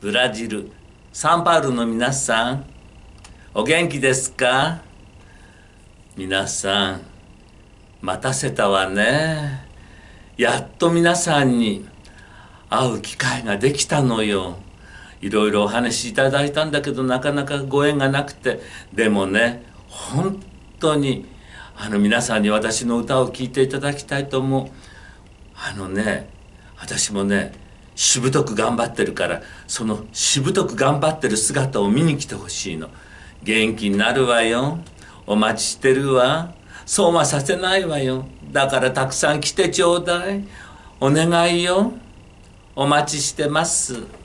ブラジルサンパウロの皆さん、お元気ですか？皆さん待たせたわね。やっと皆さんに会う機会ができたのよ。いろいろお話しいただいたんだけど、なかなかご縁がなくて。でもね、本当に皆さんに私の歌を聴いていただきたいと思う。私もね、しぶとく頑張ってるから、そのしぶとく頑張ってる姿を見に来てほしいの。元気になるわよ。お待ちしてるわ。そうはさせないわよ。だからたくさん来てちょうだい。お願いよ。お待ちしてます。